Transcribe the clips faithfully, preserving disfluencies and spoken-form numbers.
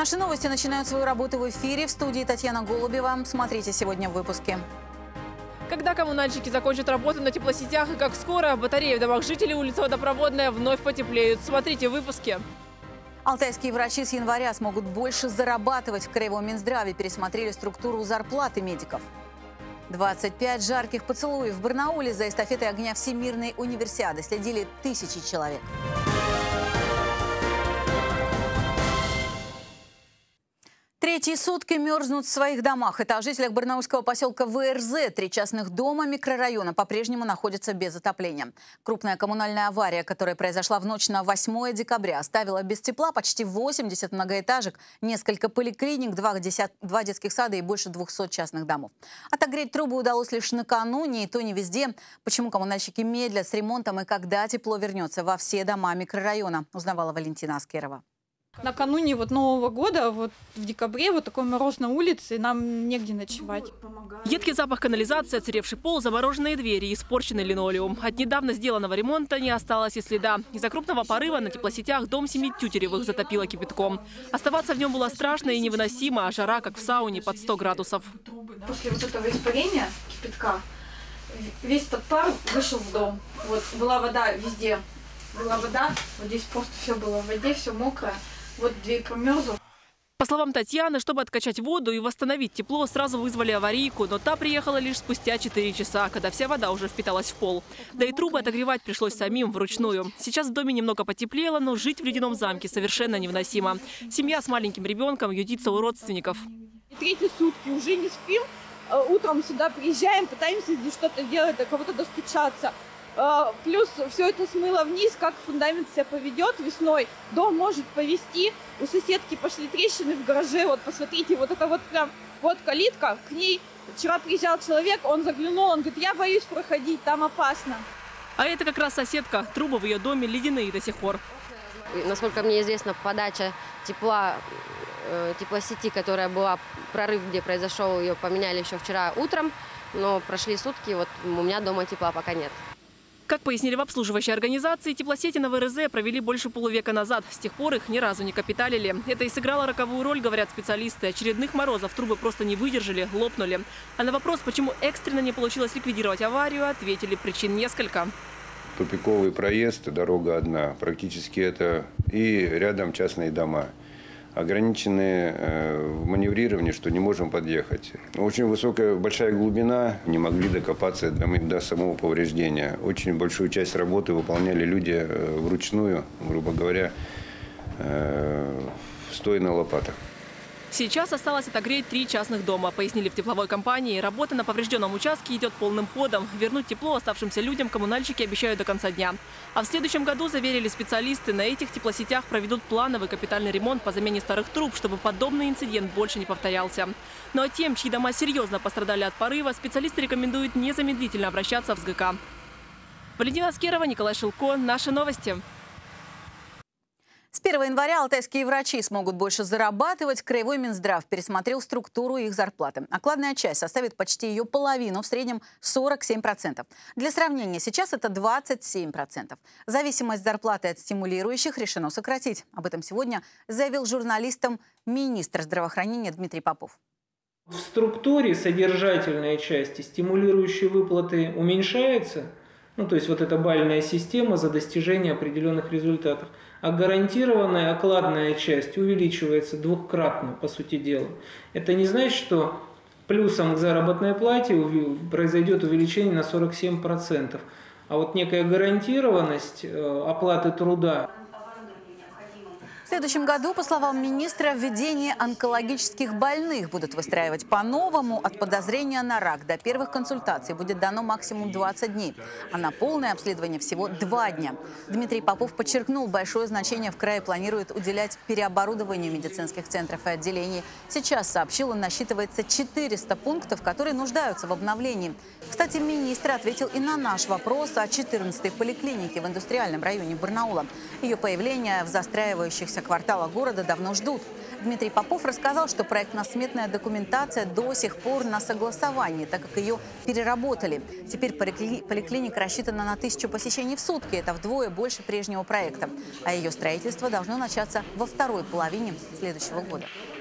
Наши новости начинают свою работу в эфире. В студии Татьяна Голубева. Смотрите сегодня в выпуске. Когда коммунальщики закончат работу на теплосетях и как скоро батареи в домах жителей улица Водопроводная вновь потеплеют. Смотрите в выпуске. Алтайские врачи с января смогут больше зарабатывать. В Краевом Минздраве пересмотрели структуру зарплаты медиков. двадцать пять жарких поцелуев в Барнауле за эстафетой огня Всемирной универсиады следили тысячи человек. Третьи сутки мерзнут в своих домах. Это о жителях барнаульского поселка ВРЗ. Три частных дома микрорайона по-прежнему находятся без отопления. Крупная коммунальная авария, которая произошла в ночь на восьмое декабря, оставила без тепла почти восемьдесят многоэтажек, несколько поликлиник, два, десят... два детских сада и больше двухсот частных домов. Отогреть трубы удалось лишь накануне, и то не везде. Почему коммунальщики медлят с ремонтом и когда тепло вернется во все дома микрорайона, узнавала Валентина Аскерова. Накануне вот Нового года, вот в декабре, вот такой мороз на улице, нам негде ночевать. Едкий запах канализации, отсыревший пол, замороженные двери и испорченный линолеум. От недавно сделанного ремонта не осталось и следа. Из-за крупного порыва на теплосетях дом семьи Тютеревых затопило кипятком. Оставаться в нем было страшно и невыносимо, а жара, как в сауне, под сто градусов. После вот этого испарения кипятка весь этот пар вышел в дом. Вот была вода везде. Была вода, вот здесь просто все было в воде, все мокрое. Вот дверь промерзла. По словам Татьяны, чтобы откачать воду и восстановить тепло, сразу вызвали аварийку, но та приехала лишь спустя четыре часа, когда вся вода уже впиталась в пол. Да и трубы отогревать пришлось самим вручную. Сейчас в доме немного потеплело, но жить в ледяном замке совершенно невыносимо. Семья с маленьким ребенком ютится у родственников. Третьи сутки уже не спим. Утром сюда приезжаем, пытаемся здесь что-то делать, до кого-то достучаться. Плюс все это смыло вниз, как фундамент себя поведет весной. Дом может повести. У соседки пошли трещины в гараже. Вот посмотрите, вот это вот прям, вот калитка. К ней вчера приезжал человек, он заглянул, он говорит, я боюсь проходить, там опасно. А это как раз соседка. Трубы в ее доме ледяные до сих пор. Насколько мне известно, подача тепла, э, теплосети, которая была, прорыв, где произошел, ее поменяли еще вчера утром. Но прошли сутки, вот у меня дома тепла пока нет. Как пояснили в обслуживающей организации, теплосети на ВРЗ провели больше полувека назад. С тех пор их ни разу не капиталили. Это и сыграло роковую роль, говорят специалисты. Очередных морозов трубы просто не выдержали, лопнули. А на вопрос, почему экстренно не получилось ликвидировать аварию, ответили: причин несколько. Тупиковый проезд, дорога одна. Практически это и рядом частные дома. Ограничены в маневрировании, что не можем подъехать. Очень высокая, большая глубина, не могли докопаться до, до самого повреждения. Очень большую часть работы выполняли люди вручную, грубо говоря, стоя на лопатах. Сейчас осталось отогреть три частных дома, пояснили в тепловой компании. Работа на поврежденном участке идет полным ходом. Вернуть тепло оставшимся людям коммунальщики обещают до конца дня. А в следующем году, заверили специалисты, на этих теплосетях проведут плановый капитальный ремонт по замене старых труб, чтобы подобный инцидент больше не повторялся. Ну а тем, чьи дома серьезно пострадали от порыва, специалисты рекомендуют незамедлительно обращаться в СГК. Валентина Аскерова, Николай Шилко. Наши новости. С первого января алтайские врачи смогут больше зарабатывать. Краевой Минздрав пересмотрел структуру их зарплаты. Окладная часть составит почти ее половину, в среднем сорок семь процентов. Для сравнения, сейчас это двадцать семь процентов. Зависимость зарплаты от стимулирующих решено сократить. Об этом сегодня заявил журналистам министр здравоохранения Дмитрий Попов. В структуре содержательной части стимулирующие выплаты уменьшаются. Ну, то есть вот эта бальная система за достижение определенных результатов. А гарантированная окладная часть увеличивается двухкратно, по сути дела. Это не значит, что плюсом к заработной плате произойдет увеличение на сорок семь процентов. А вот некая гарантированность оплаты труда. В следующем году, по словам министра, введение онкологических больных будут выстраивать по-новому. От подозрения на рак до первых консультаций будет дано максимум двадцать дней, а на полное обследование всего два дня. Дмитрий Попов подчеркнул, большое значение в крае планирует уделять переоборудованию медицинских центров и отделений. Сейчас, сообщил он, насчитывается четыреста пунктов, которые нуждаются в обновлении. Кстати, министр ответил и на наш вопрос о четырнадцатой поликлинике в индустриальном районе Барнаула. Ее появление в застраивающихся оставшегося квартала города давно ждут. Дмитрий Попов рассказал, что проектно-сметная документация до сих пор на согласовании, так как ее переработали. Теперь поликлиника рассчитана на тысячу посещений в сутки. Это вдвое больше прежнего проекта. А ее строительство должно начаться во второй половине следующего года.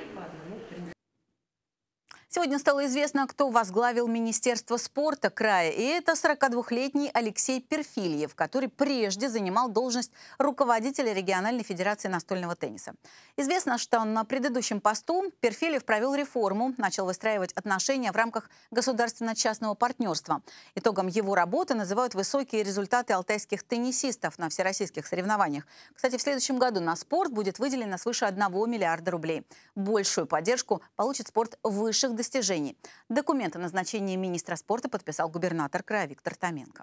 Сегодня стало известно, кто возглавил Министерство спорта края. И это сорокадвухлетний Алексей Перфильев, который прежде занимал должность руководителя региональной федерации настольного тенниса. Известно, что на предыдущем посту Перфильев провел реформу, начал выстраивать отношения в рамках государственно-частного партнерства. Итогом его работы называют высокие результаты алтайских теннисистов на всероссийских соревнованиях. Кстати, в следующем году на спорт будет выделено свыше одного миллиарда рублей. Большую поддержку получит спорт высших достижений. достижений. Документ о назначении министра спорта подписал губернатор края Виктор Томенко.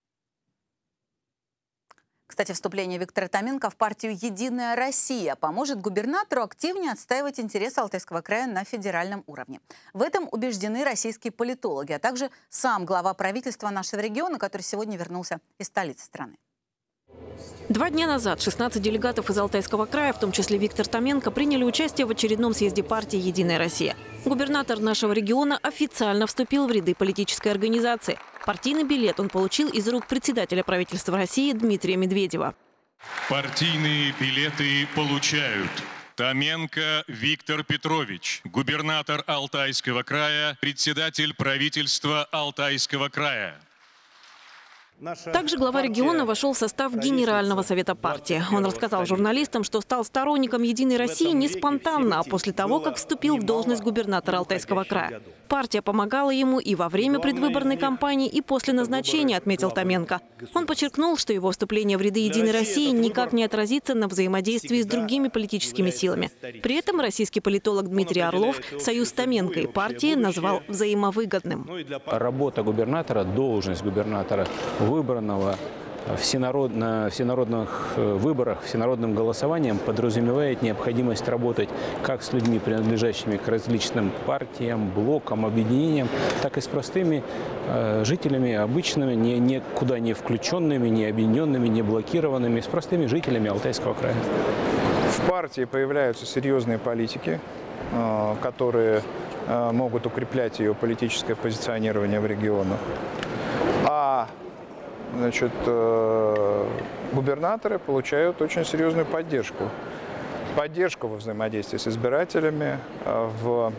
Кстати, вступление Виктора Томенко в партию «Единая Россия» поможет губернатору активнее отстаивать интересы Алтайского края на федеральном уровне. В этом убеждены российские политологи, а также сам глава правительства нашего региона, который сегодня вернулся из столицы страны. Два дня назад шестнадцать делегатов из Алтайского края, в том числе Виктор Томенко, приняли участие в очередном съезде партии «Единая Россия». Губернатор нашего региона официально вступил в ряды политической организации. Партийный билет он получил из рук председателя правительства России Дмитрия Медведева. Партийные билеты получают Томенко Виктор Петрович, губернатор Алтайского края, председатель правительства Алтайского края. Также глава региона вошел в состав Генерального совета партии. Он рассказал журналистам, что стал сторонником «Единой России» не спонтанно, а после того, как вступил в должность губернатора Алтайского края. Партия помогала ему и во время предвыборной кампании, и после назначения, отметил Томенко. Он подчеркнул, что его вступление в ряды «Единой России» никак не отразится на взаимодействии с другими политическими силами. При этом российский политолог Дмитрий Орлов союз Томенко и партии назвал взаимовыгодным. Работа губернатора, должность губернатора, выбранного всенарод... на всенародных выборах, всенародным голосованием, подразумевает необходимость работать как с людьми, принадлежащими к различным партиям, блокам, объединениям, так и с простыми э, жителями, обычными, ни, никуда не включенными, не объединенными, не блокированными, с простыми жителями Алтайского края. В партии появляются серьезные политики, э, которые э, могут укреплять ее политическое позиционирование в регионах. А Значит, губернаторы получают очень серьезную поддержку. Поддержку во взаимодействии с избирателями, в,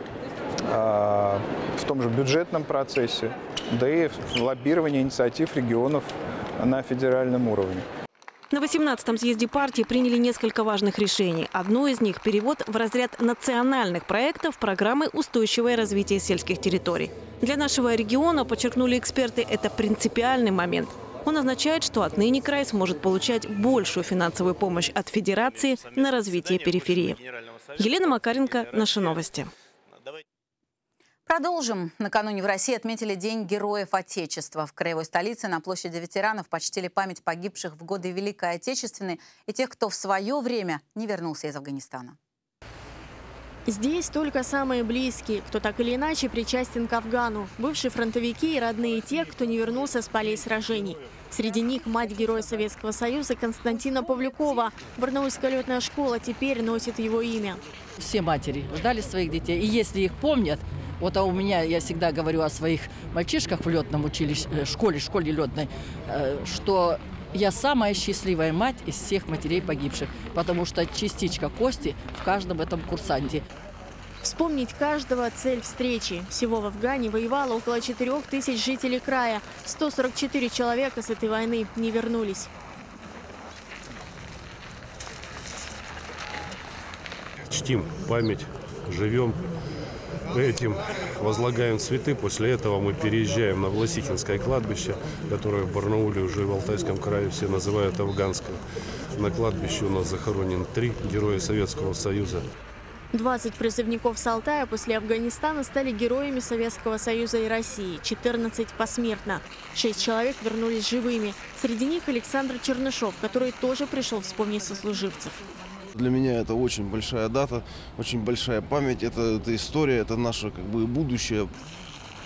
в том же бюджетном процессе, да и в лоббировании инициатив регионов на федеральном уровне. На восемнадцатом съезде партии приняли несколько важных решений. Одно из них – перевод в разряд национальных проектов программы «Устойчивое развитие сельских территорий». Для нашего региона, подчеркнули эксперты, это принципиальный момент. Он означает, что отныне край сможет получать большую финансовую помощь от Федерации на развитие периферии. Елена Макаренко, Наши новости. Продолжим. Накануне в России отметили День Героев Отечества. В краевой столице на площади ветеранов почтили память погибших в годы Великой Отечественной и тех, кто в свое время не вернулся из Афганистана. Здесь только самые близкие, кто так или иначе причастен к Афгану. Бывшие фронтовики и родные тех, кто не вернулся с полей сражений. Среди них мать Героя Советского Союза Константина Павлюкова. Барнаульская летная школа теперь носит его имя. Все матери ждали своих детей. И если их помнят, вот а у меня, я всегда говорю о своих мальчишках в летном училище, школе, школе летной, что я самая счастливая мать из всех матерей погибших, потому что частичка кости в каждом этом курсанте. Вспомнить каждого – цель встречи. Всего в Афгане воевало около четырёх тысяч жителей края. сто сорок четыре человека с этой войны не вернулись. Чтим память, живем этим, возлагаем цветы. После этого мы переезжаем на Власихинское кладбище, которое в Барнауле, уже в Алтайском крае все называют афганское. На кладбище у нас захоронен три героя Советского Союза. двадцать призывников с Алтая после Афганистана стали героями Советского Союза и России. четырнадцать посмертно. Шесть человек вернулись живыми. Среди них Александр Чернышов, который тоже пришел вспомнить сослуживцев. Для меня это очень большая дата, очень большая память. Это, это история, это наше как бы будущее.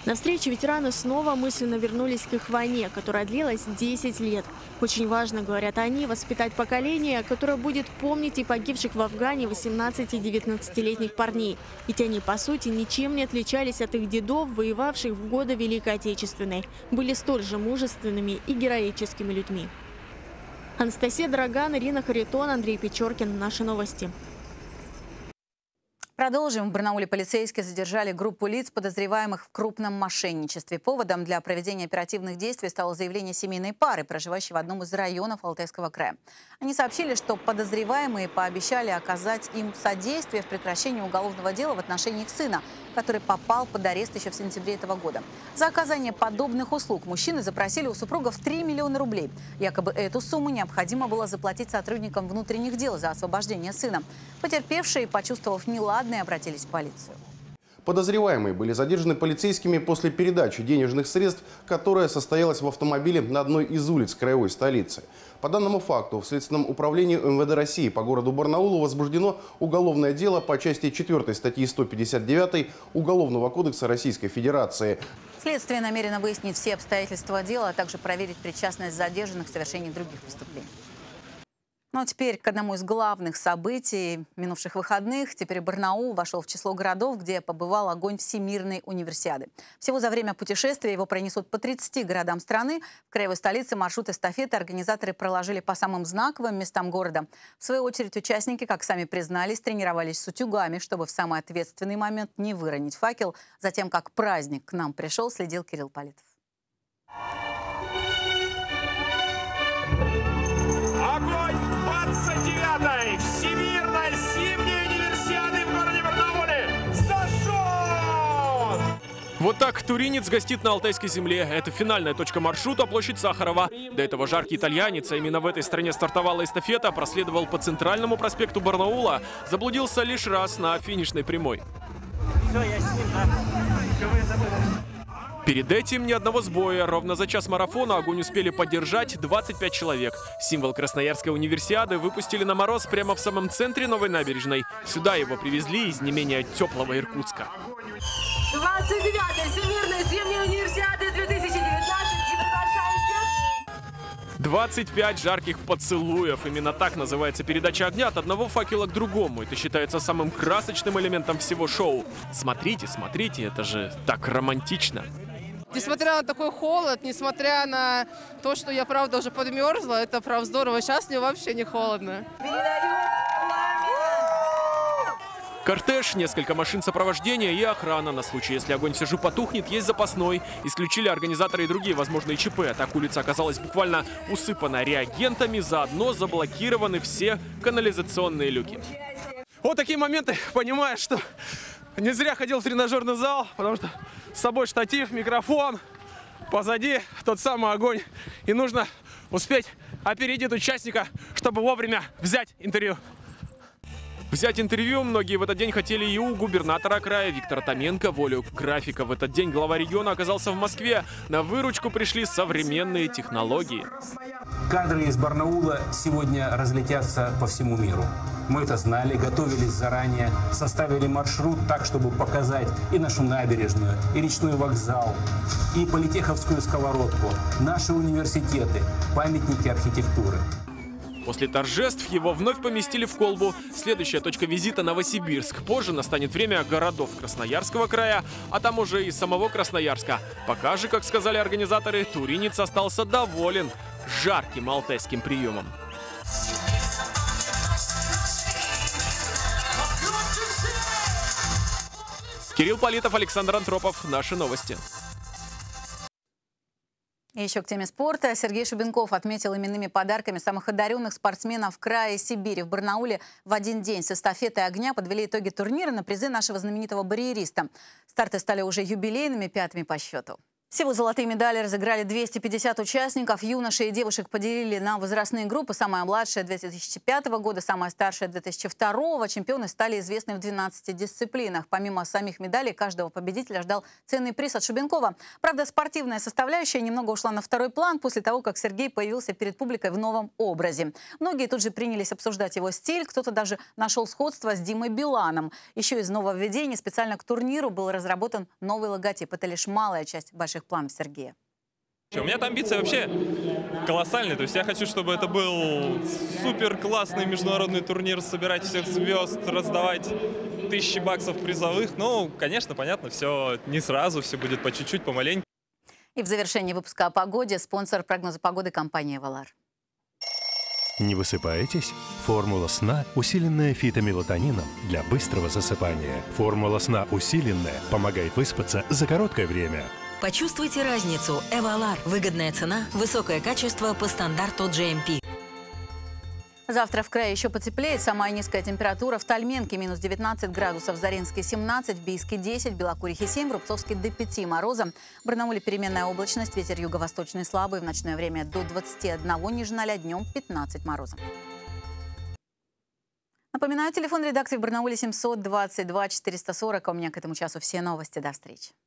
На встрече ветераны снова мысленно вернулись к их войне, которая длилась десять лет. Очень важно, говорят они, воспитать поколение, которое будет помнить и погибших в Афгане восемнадцати-девятнадцатилетних парней. Ведь они, по сути, ничем не отличались от их дедов, воевавших в годы Великой Отечественной. Были столь же мужественными и героическими людьми. Анастасия Драган, Ирина Харитон, Андрей Печоркин. Наши новости. Продолжим. В Барнауле полицейские задержали группу лиц, подозреваемых в крупном мошенничестве. Поводом для проведения оперативных действий стало заявление семейной пары, проживающей в одном из районов Алтайского края. Они сообщили, что подозреваемые пообещали оказать им содействие в прекращении уголовного дела в отношении их сына, который попал под арест еще в сентябре этого года. За оказание подобных услуг мужчины запросили у супругов три миллиона рублей. Якобы эту сумму необходимо было заплатить сотрудникам внутренних дел за освобождение сына. Потерпевшие, почувствовав неладное, обратились в полицию. Подозреваемые были задержаны полицейскими после передачи денежных средств, которая состоялась в автомобиле на одной из улиц краевой столицы. По данному факту в Следственном управлении эм вэ дэ России по городу Барнаулу возбуждено уголовное дело по части четвёртой статьи сто пятьдесят девять Уголовного кодекса Российской Федерации. Следствие намерено выяснить все обстоятельства дела, а также проверить причастность задержанных к совершению других преступлений. Ну а теперь к одному из главных событий минувших выходных. Теперь Барнаул вошел в число городов, где побывал огонь Всемирной универсиады. Всего за время путешествия его пронесут по тридцати городам страны. В краевой столице маршрут эстафеты организаторы проложили по самым знаковым местам города. В свою очередь участники, как сами признались, тренировались с утюгами, чтобы в самый ответственный момент не выронить факел. Затем, как праздник к нам пришел, следил Кирилл Политов. Огонь двадцать девятой Всемирной зимней универсиады в городе Барнауле зажжен! Вот так туринец гостит на алтайской земле. Это финальная точка маршрута, площадь Сахарова. До этого жаркий итальянец, а именно в этой стране стартовала эстафета, проследовал по центральному проспекту Барнаула. Заблудился лишь раз на финишной прямой. Все, я с ним, да. Перед этим ни одного сбоя. Ровно за час марафона огонь успели поддержать двадцать пять человек. Символ Красноярской универсиады выпустили на мороз прямо в самом центре Новой набережной. Сюда его привезли из не менее теплого Иркутска. двадцать девятая Всемирная зимняя универсиада две тысячи девятнадцать и приглашаем всех. двадцать пять жарких поцелуев. Именно так называется передача огня от одного факела к другому. Это считается самым красочным элементом всего шоу. Смотрите, смотрите, это же так романтично. Несмотря на такой холод, несмотря на то, что я, правда, уже подмерзла, это, правда, здорово. Сейчас мне вообще не холодно. Кортеж, несколько машин сопровождения и охрана. На случай, если огонь все же потухнет, есть запасной. Исключили организаторы и другие возможные ЧП. Так улица оказалась буквально усыпана реагентами, заодно заблокированы все канализационные люки. Вот такие моменты, понимаешь, что не зря ходил в тренажерный зал, потому что с собой штатив, микрофон, позади тот самый огонь. И нужно успеть опередить участника, чтобы вовремя взять интервью. Взять интервью многие в этот день хотели и у губернатора края Виктора Томенко. Волю графика в этот день глава региона оказался в Москве. На выручку пришли современные технологии. Кадры из Барнаула сегодня разлетятся по всему миру. Мы это знали, готовились заранее, составили маршрут так, чтобы показать и нашу набережную, и речной вокзал, и Политеховскую сковородку, наши университеты, памятники архитектуры. После торжеств его вновь поместили в колбу. Следующая точка визита — Новосибирск. Позже настанет время городов Красноярского края, а там уже и самого Красноярска. Пока же, как сказали организаторы, туринец остался доволен жарким алтайским приемом. Кирилл Политов, Александр Антропов. Наши новости. И еще к теме спорта. Сергей Шубенков отметил именными подарками самых одаренных спортсменов края Сибири. В Барнауле в один день с эстафетой огня подвели итоги турнира на призы нашего знаменитого барьериста. Старты стали уже юбилейными, пятыми по счету. Всего золотые медали разыграли двести пятьдесят участников. Юношей и девушек поделили на возрастные группы. Самая младшая две тысячи пятого года, самая старшая две тысячи второго. Чемпионы стали известны в двенадцати дисциплинах. Помимо самих медалей, каждого победителя ждал ценный приз от Шубенкова. Правда, спортивная составляющая немного ушла на второй план после того, как Сергей появился перед публикой в новом образе. Многие тут же принялись обсуждать его стиль. Кто-то даже нашел сходство с Димой Биланом. Еще из нововведений специально к турниру был разработан новый логотип. Это лишь малая часть больших планов Сергея. У меня-то амбиции вообще колоссальные. То есть я хочу, чтобы это был супер классный международный турнир, собирать всех звезд, раздавать тысячи баксов призовых. Ну, конечно, понятно, все не сразу, все будет по чуть-чуть, помаленьку. И в завершении выпуска о погоде спонсор прогноза погоды — компания «Эвалар». Не высыпаетесь? Формула сна, усиленная фитомелатонином для быстрого засыпания. Формула сна усиленная помогает выспаться за короткое время. Почувствуйте разницу. Эвалар. Выгодная цена, высокое качество по стандарту джи эм пи. Завтра в крае еще потеплеет. Самая низкая температура в Тальменке — минус девятнадцать градусов, в Заринске — семнадцать, в Бийске — десять, в Белокурихе — семь, в Рубцовске — до пяти мороза. В Барнауле переменная облачность, ветер юго-восточный слабый, в ночное время до двадцати одного ниже ноля, днем пятнадцать мороза. Напоминаю, телефон редакции в Барнауле семьсот двадцать два четыреста сорок. А у меня к этому часу все новости. До встречи.